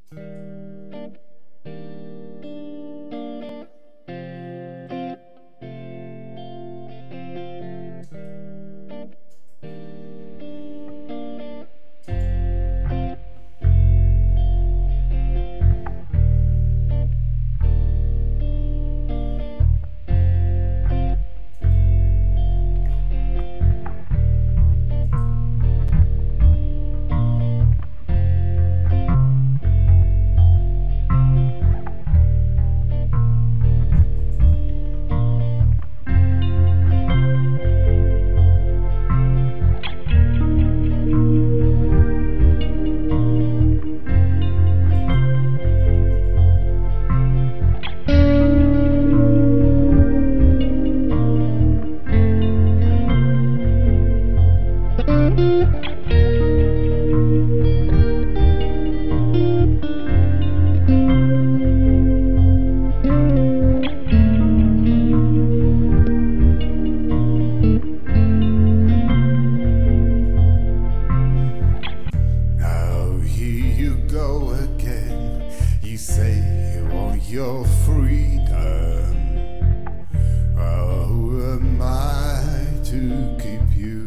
Your freedom. Oh, who am I to keep you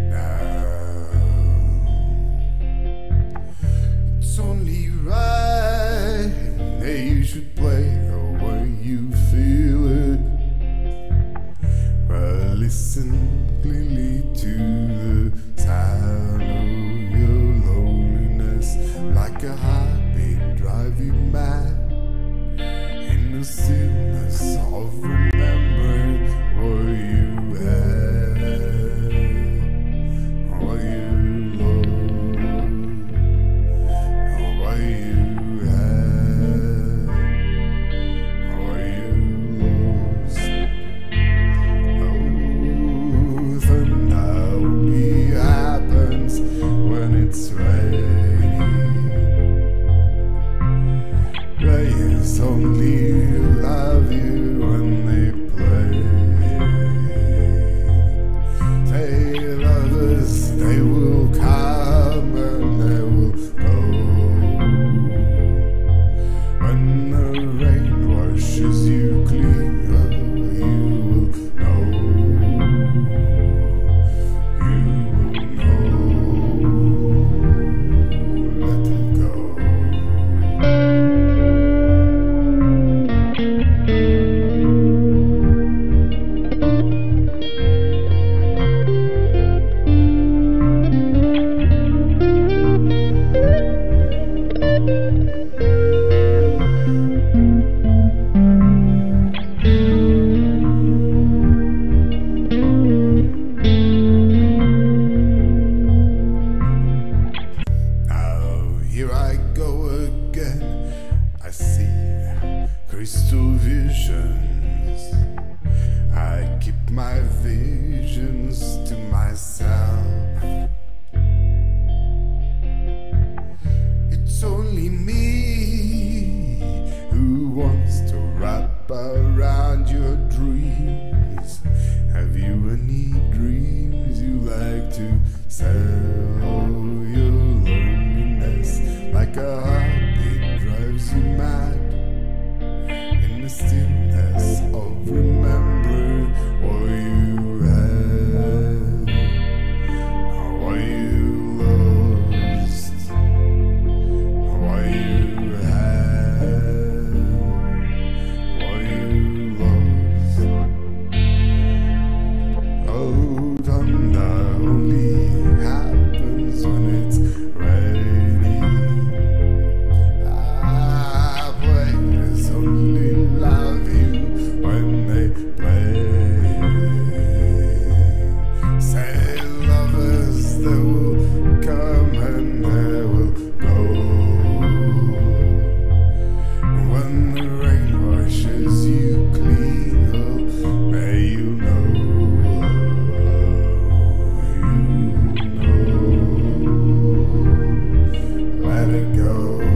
down? It's only right that you should play the way you feel it. But listen clearly to the sound of your loneliness, like a heartbeat drive you mad. In the stillness of remembering what you had, what you loved, what you had, what you lost. Oh, thunder only happens when it's raining. Players only love you when they play. Say lovers, they will come and they will go. When the rain washes you clean, oh, you will know. You will know. Let it go. Here I go again, I see crystal visions. I keep my visions to myself. It's only me who wants to wrap around your dreams. Have you any dreams you like to sell? Your loneliness, like a heartbeat, drives you mad. In the stillness of remembering what you had, what you lost, what you had, what you lost. Oh, thunder only happens when it's raining. Players only love you when they play. Say lovers, they will come and they will go. When the rain washes you clean, oh, may you know. Let it go.